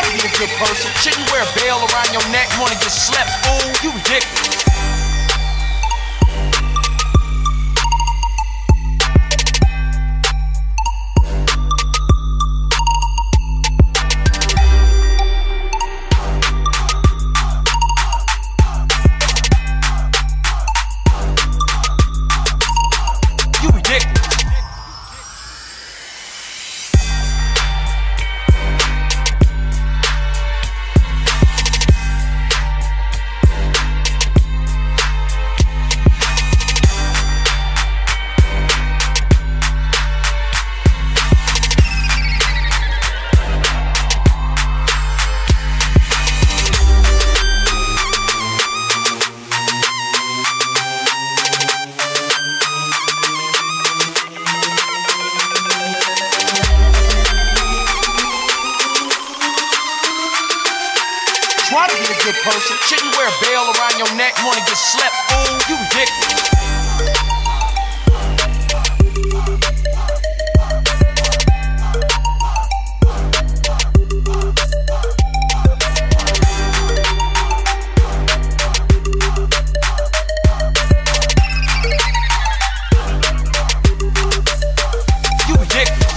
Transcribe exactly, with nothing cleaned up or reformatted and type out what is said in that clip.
Try to be a good person. Shouldn't wear a bell around your neck. Wanna get slept, fool? You ridiculous. Try to be a good person. Shouldn't wear a bell around your neck. Wanna get slept, fool? You ridiculous. You ridiculous.